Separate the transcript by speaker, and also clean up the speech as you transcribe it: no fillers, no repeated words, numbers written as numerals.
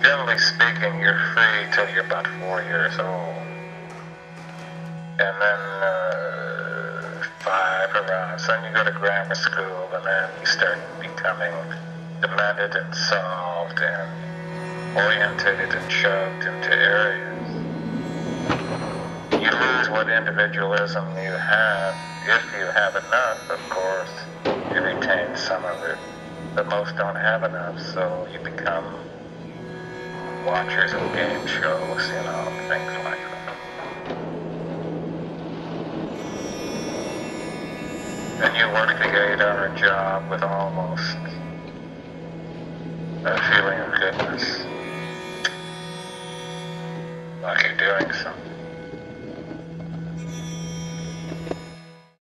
Speaker 1: generally speaking, you're free till you're about 4 years old. And then 5 around. So then you go to grammar school, and then you start becoming demented and solved and orientated and shoved into areas. You lose what individualism you have. If you have enough, of course, you retain some of it. But most don't have enough, so you become watchers of game shows, things like that. And you work the 8-hour job with almost a feeling of goodness, like you're doing